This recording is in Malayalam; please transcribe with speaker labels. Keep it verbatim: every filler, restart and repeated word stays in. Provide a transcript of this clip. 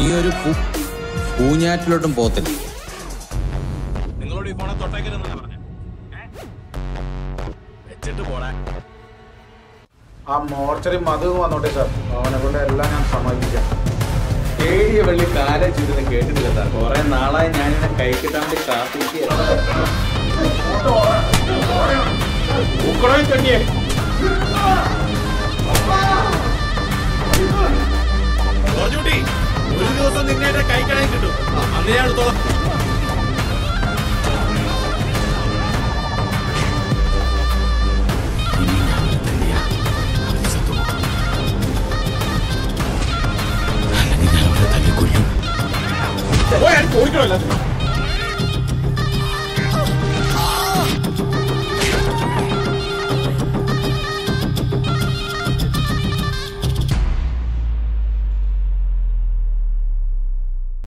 Speaker 1: നീ ഒരു പൂഞ്ഞാറ്റിലോട്ടും പോത്തില്ല.
Speaker 2: നിങ്ങളോട് ഈ ഫോണെ തൊട്ടേക്കരുതെന്നാ പറഞ്ഞേ. വെച്ചിട്ട് പോടാ.
Speaker 3: ആ മോർച്ചറി മധു വന്നോട്ടെ സാർ, അവനെ കൊണ്ട് എല്ലാം ഞാൻ സമ്മതിക്കാം.
Speaker 1: ഏഴിയ വെള്ളി കാലം ചെയ്തിട്ട് കേട്ടിട്ടില്ല സാർ. കുറെ നാളായി ഞാനിങ്ങനെ കൈ കിട്ടാൻ വേണ്ടി കാത്തിരിക്കുക.
Speaker 2: ഒരു ദിവസം നിന്നെ കൈക്കടയിൽ കിട്ടും. അന്ന് ഞാൻ എടുത്തോളാം.
Speaker 4: അല്ലെങ്കിൽ ഞാൻ അവരെ തല്ലിക്കൊല്ലും.
Speaker 2: ഓടിക്കണമല്ലോ.